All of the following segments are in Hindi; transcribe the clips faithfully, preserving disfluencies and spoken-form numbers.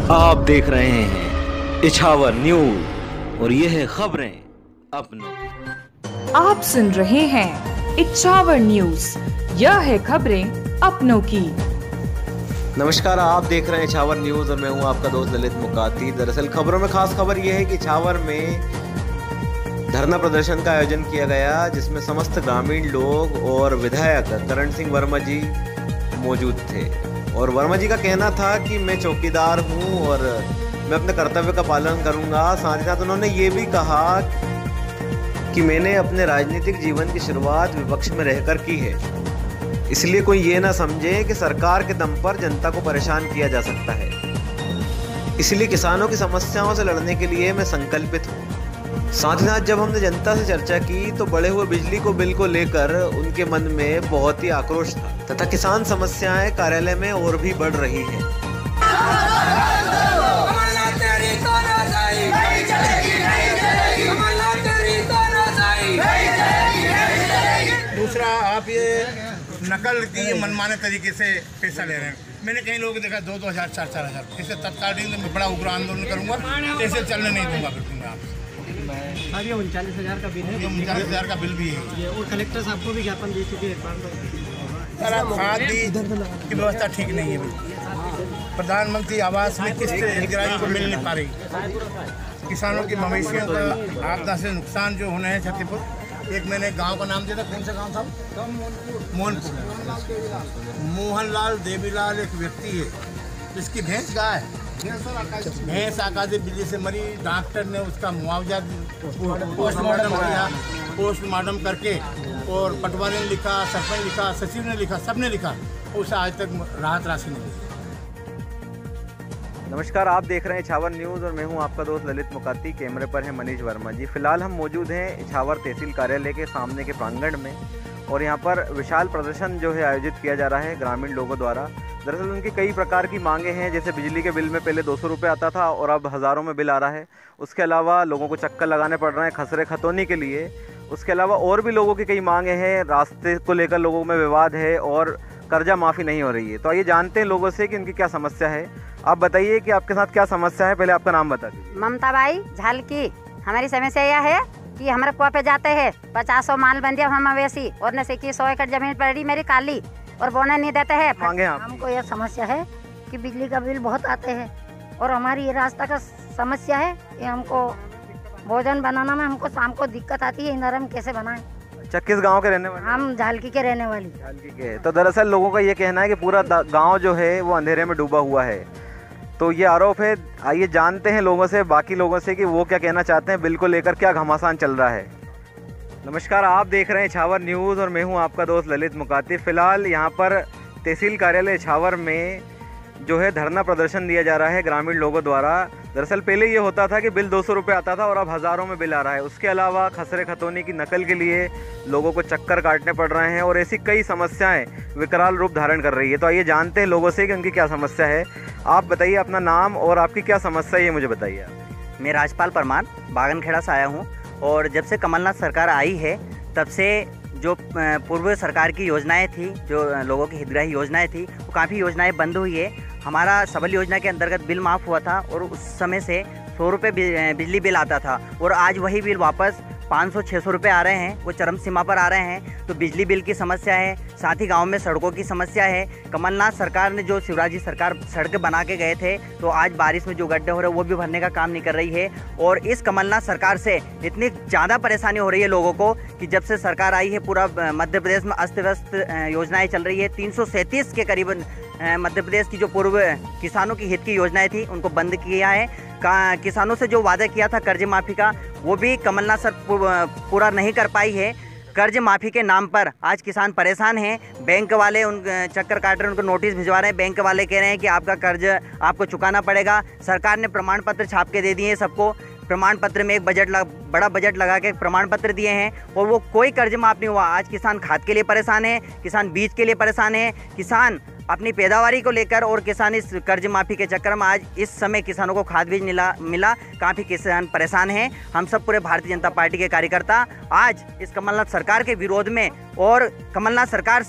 आप देख रहे हैं इछावर न्यूज और ये है खबरें अपनों की। आप सुन रहे हैं इछावर न्यूज, यह है खबरें अपनों की। नमस्कार, आप देख रहे हैं इछावर न्यूज और मैं हूं आपका दोस्त ललित मुकाती। दरअसल खबरों में खास खबर यह है कि इछावर में धरना प्रदर्शन का आयोजन किया गया, जिसमें समस्त ग्रामीण लोग और विधायक करण सिंह वर्मा जी मौजूद थे। और वर्मा जी का कहना था कि मैं चौकीदार हूं और मैं अपने कर्तव्य का पालन करूंगा। साथ ही साथ उन्होंने ये भी कहा कि मैंने अपने राजनीतिक जीवन की शुरुआत विपक्ष में रहकर की है, इसलिए कोई ये ना समझे कि सरकार के दम पर जनता को परेशान किया जा सकता है। इसलिए किसानों की समस्याओं से लड़ने के लिए मैं संकल्पित हूँ। साथ ही साथ जब हमने जनता से चर्चा की तो बढ़े हुए बिजली को बिल को लेकर उनके मन में बहुत ही आक्रोश था तथा किसान समस्याएं कार्यालय में और भी बढ़ रही है। दूसरा, आप ये नकल की मनमाने तरीके से पैसा ले रहे हैं। मैंने कई लोगों को देखा दो दो हज़ार चार चार हज़ार इसे तत्काल मैं बड़ा उग्र आंदोलन करूंगा, ऐसे चलने नहीं दूंगा बिल्कुल मैं आप। हाँ, ये उनचालीस हज़ार का बिल है, उनचालीस हज़ार का बिल भी है ये, और कलेक्टर साहब को भी ज्ञापन दे चुके हैं। खाद की व्यवस्था ठीक नहीं है। प्रधानमंत्री आवास में किस्त हितग्राहियों को मिल नहीं पा रही। किसानों की मवेशियों का आपदा से नुकसान जो होने हैं छत्तीसपुर। एक मैंने गांव का नाम दिया था, कौन सा गांव था? मोहनपुर। मोहनलाल देवीलाल एक व्यक्ति है, इसकी भैंस गाय है, भैंस आकाशीय बिजली से मरी। डॉक्टर ने उसका मुआवजा पोस्टमार्टम किया, पोस्टमार्टम करके और पटवारी ने लिखा, सरपंच लिखा, सचिव ने लिखा, सबने लिखा, उसे आज तक राहत राशि नहीं मिली। नमस्कार, आप देख रहे हैं इछावर न्यूज और मैं हूं आपका दोस्त ललित मुकाती। कैमरे पर है मनीष वर्मा जी। फिलहाल हम मौजूद हैं इछावर तहसील कार्यालय के सामने के प्रांगण में और यहां पर विशाल प्रदर्शन जो है आयोजित किया जा रहा है ग्रामीण लोगों द्वारा। दरअसल उनकी कई प्रकार की मांगे हैं, जैसे बिजली के बिल में पहले दो सौ रुपये आता था और अब हज़ारों में बिल आ रहा है। उसके अलावा लोगों को चक्कर लगाने पड़ रहे हैं खसरे खतौनी के लिए। उसके अलावा और भी लोगों की कई मांगे हैं, रास्ते को लेकर लोगों में विवाद है और कर्जा माफ़ी नहीं हो रही है। तो आइए जानते हैं लोगों से कि उनकी क्या समस्या है। आप बताइए कि आपके साथ क्या समस्या है, पहले आपका नाम बता दीजिए। ममता बाई झालकी। हमारी समस्या यह है कि हमारे कुआ पे जाते हैं पचासों माल बंदिया हम मवेशी और न से की सौ एकड़ जमीन पड़ी मेरी काली और बोना नहीं देते हैं। मांगे आप? हमको यह समस्या है कि बिजली का बिल बहुत आते हैं और हमारी ये रास्ता का समस्या है कि हमको भोजन बनाना में हमको शाम को दिक्कत आती है, इंदर हम कैसे बनाएं। अच्छा, किस गांव के रहने वाले? हम झालकी के रहने वाली। झालकी के। तो दरअसल लोगों का ये कहना है कि पूरा गाँव जो है वो अंधेरे में डूबा हुआ है, तो ये आरोप है। आइए जानते हैं लोगों से, बाकी लोगों से, कि वो क्या कहना चाहते हैं, बिल को लेकर क्या घमासान चल रहा है। नमस्कार, आप देख रहे हैं इछावर न्यूज़ और मैं हूं आपका दोस्त ललित मुकाती। फ़िलहाल यहां पर तहसील कार्यालय इछावर में जो है धरना प्रदर्शन दिया जा रहा है ग्रामीण लोगों द्वारा। दरअसल पहले ये होता था कि बिल दो सौ रुपये आता था और अब हज़ारों में बिल आ रहा है। उसके अलावा खसरे खतौनी की नकल के लिए लोगों को चक्कर काटने पड़ रहे हैं और ऐसी कई समस्याएं विकराल रूप धारण कर रही है। तो आइए जानते हैं लोगों से कि उनकी क्या समस्या है। आप बताइए अपना नाम और आपकी क्या समस्या है, ये मुझे बताइए। मैं राजपाल परमार बागनखेड़ा से आया हूँ और जब से कमलनाथ सरकार आई है तब से जो पूर्व सरकार की योजनाएं थी, जो लोगों की हितग्राही योजनाएं थी, वो काफ़ी योजनाएं बंद हुई है। हमारा सबल योजना के अंतर्गत बिल माफ़ हुआ था और उस समय से सौ रुपये बिजली बिल आता था और आज वही बिल वापस पाँच सौ छः सौ रुपये आ रहे हैं, वो चरम सीमा पर आ रहे हैं। तो बिजली बिल की समस्या है, साथ ही गांव में सड़कों की समस्या है। कमलनाथ सरकार ने जो शिवराज जी सरकार सड़कें बना के गए थे, तो आज बारिश में जो गड्ढे हो रहे हैं वो भी भरने का काम नहीं कर रही है। और इस कमलनाथ सरकार से इतनी ज़्यादा परेशानी हो रही है लोगों को कि जब से सरकार आई है पूरा मध्य प्रदेश में अस्त व्यस्त योजनाएँ चल रही है। तीन सौ सैंतीस के करीब मध्य प्रदेश की जो पूर्व किसानों की हित की योजनाएं थी उनको बंद किया है। किसानों से जो वादा किया था कर्ज माफ़ी का, वो भी कमलनाथ सर पूरा नहीं कर पाई है। कर्ज माफ़ी के नाम पर आज किसान परेशान हैं। बैंक वाले उन चक्कर काट रहे हैं, उनको नोटिस भिजवा रहे हैं। बैंक वाले कह रहे हैं कि आपका कर्ज आपको चुकाना पड़ेगा। सरकार ने प्रमाण पत्र छाप के दे दिए हैं सबको। प्रमाण पत्र में एक बजट लग, बड़ा बजट लगा के प्रमाण पत्र दिए हैं और वो कोई कर्ज माफ़ नहीं हुआ। आज किसान खाद के लिए परेशान है, किसान बीज के लिए परेशान है, किसान अपनी पैदावारी को लेकर और किसान इस कर्ज माफ़ी के चक्कर में आज इस समय किसानों को खाद बीज मिला मिला काफ़ी किसान परेशान हैं। हम सब पूरे भारतीय जनता पार्टी के कार्यकर्ता आज इस कमलनाथ सरकार के विरोध में और कमलनाथ सरकार से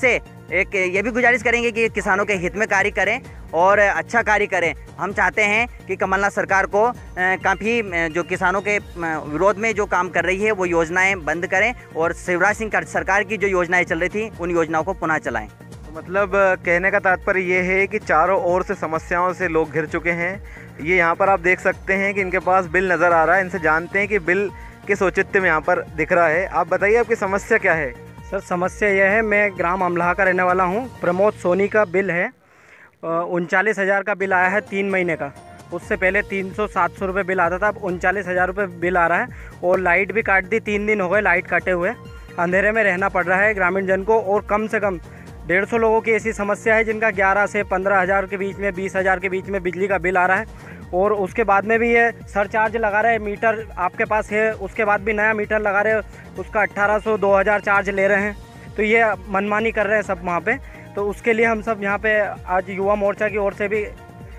एक ये भी गुजारिश करेंगे कि किसानों के हित में कार्य करें और अच्छा कार्य करें। हम चाहते हैं कि कमलनाथ सरकार को काफ़ी जो किसानों के विरोध में जो काम कर रही है वो योजनाएं बंद करें और शिवराज सिंह सरकार की जो योजनाएं चल रही थी उन योजनाओं को पुनः चलाएं। तो मतलब कहने का तात्पर्य ये है कि चारों ओर से समस्याओं से लोग घिर चुके हैं। ये यहाँ पर आप देख सकते हैं कि इनके पास बिल नज़र आ रहा है, इनसे जानते हैं कि बिल किस औचित्य में यहाँ पर दिख रहा है। आप बताइए आपकी समस्या क्या है? सर समस्या यह है, मैं ग्राम अमलाहा का रहने वाला हूँ। प्रमोद सोनी का बिल है, उनचालीस हज़ार का बिल आया है तीन महीने का। उससे पहले तीन सौ सात सौ रुपये बिल आता था, अब उनचालीस हज़ार रुपये बिल आ रहा है। और लाइट भी काट दी, तीन दिन हो गए लाइट काटे हुए। अंधेरे में रहना पड़ रहा है ग्रामीण जन को। और कम से कम डेढ़ सौ लोगों की ऐसी समस्या है जिनका ग्यारह से पंद्रह हज़ार के बीच में, बीस हज़ार के बीच में बिजली का बिल आ रहा है। और उसके बाद में भी ये सरचार्ज लगा रहे हैं। मीटर आपके पास है, उसके बाद भी नया मीटर लगा रहे हैं, उसका अट्ठारह सौ दो हज़ार चार्ज ले रहे हैं। तो ये मनमानी कर रहे हैं सब वहाँ पे। तो उसके लिए हम सब यहाँ पे आज युवा मोर्चा की ओर से भी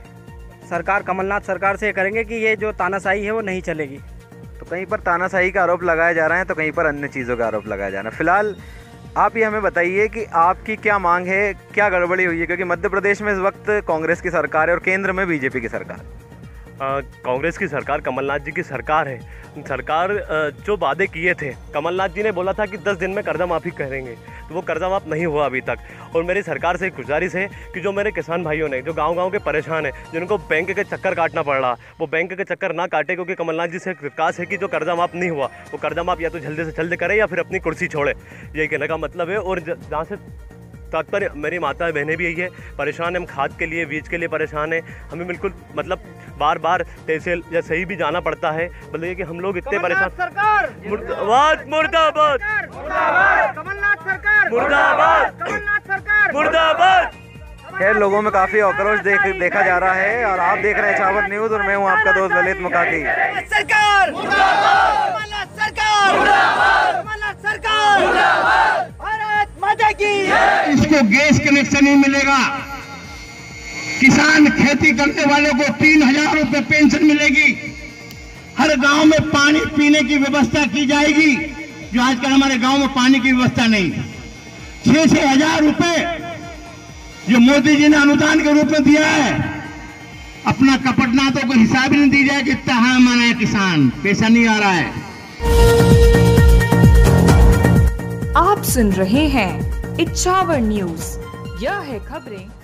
सरकार, कमलनाथ सरकार से करेंगे कि ये जो तानाशाही है वो नहीं चलेगी। तो कहीं पर तानाशाही का आरोप लगाया जा रहा है तो कहीं पर अन्य चीज़ों का आरोप लगाया जा रहा है। फिलहाल आप ये हमें बताइए कि आपकी क्या मांग है, क्या गड़बड़ी हुई है? क्योंकि मध्य प्रदेश में इस वक्त कांग्रेस की सरकार है और केंद्र में बीजेपी की सरकार। कांग्रेस की सरकार, कमलनाथ जी की सरकार है। सरकार जो वादे किए थे, कमलनाथ जी ने बोला था कि दस दिन में कर्जा माफ़ी करेंगे, तो वो कर्जा माफ़ नहीं हुआ अभी तक। और मेरी सरकार से एक गुजारिश है कि जो मेरे किसान भाइयों ने, जो गांव-गांव के परेशान हैं, जिनको बैंक के चक्कर काटना पड़ रहा, वो बैंक के चक्कर ना काटे। क्योंकि कमलनाथ जी से विकास है कि जो कर्जा माफ़ नहीं हुआ वो कर्जा माफ़ या तो जल्दी से जल्दी करे या फिर अपनी कुर्सी छोड़े। यही कहने का मतलब है। और जहाँ से तात्पर्य, मेरी माता बहनें भी यही है, परेशान है। हम खाद के लिए, बीज के लिए परेशान है। हमें बिल्कुल मतलब बार बार तहसील या सही भी जाना पड़ता है। मतलब ये कि हम लोग इतने परेशान। सरकार मुर्दाबाद, मुर्दाबाद, कमलनाथ सरकार मुर्दाबाद, कमलनाथ सरकार मुर्दाबाद। खैर, लोगों में काफ़ी आक्रोश देख देखा जा रहा है। और आप देख रहे हैं इछावर न्यूज़ और मैं हूँ आपका दोस्त ललित मुकाती। सरकार कमलनाथ सरकार कमलनाथ सरकार भारत माता की। इसको गैस कनेक्शन ही मिलेगा। किसान खेती करने वालों को तीन हजार रुपये पेंशन मिलेगी। हर गांव में पानी पीने की व्यवस्था की जाएगी, जो आजकल हमारे गांव में पानी की व्यवस्था नहीं। छह छह हजार रुपये जो मोदी जी ने अनुदान के रूप में दिया है, अपना कपटनाथों को हिसाब ही नहीं दी जाए कि इतना हाँ माना है किसान, पैसा नहीं आ रहा है। आप सुन रहे हैं इछावर न्यूज, यह है खबरें